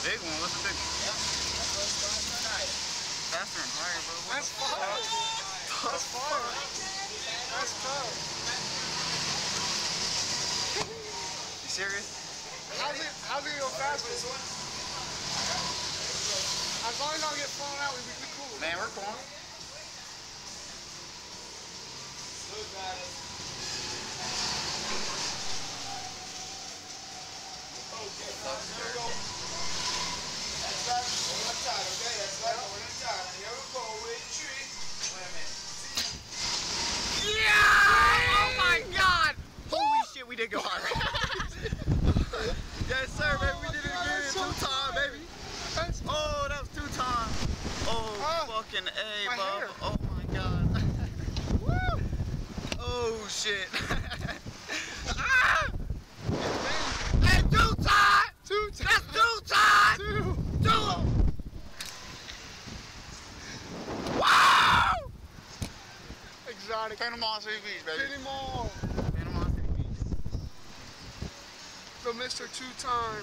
big one. What's the big one? Yep. Faster and higher, bro. That's fire. That's fire. That's tough. You serious? How's it go faster? As long as I don't get flown out, we'd be cool. Man, we're cool. Look at it. Okay, here we go. That's right. One more time, okay? That's right. One more time. Here we go with the tree. Wait a minute. Yeah! Oh my God! Holy shit, we did go hard. Yes, sir, baby. We did it again. Two-time, baby. Oh, that was two-time. Oh, fucking A, bub. Oh my God. Woo! Oh shit. Ah! Hey, two-time! That's two-time! Two! Wow! Exotic. Panama City Beach, baby. Panama. Panama City Beach. So Mr. Two-time.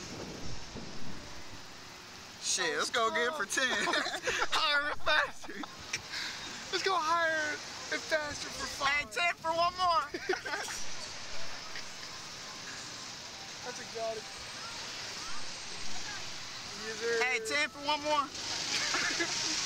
Shit, let's go again for 10. Higher and faster. Let's go higher and faster for 5. Hey, 10 for one more. That's exotic. Hey, 10 for one more.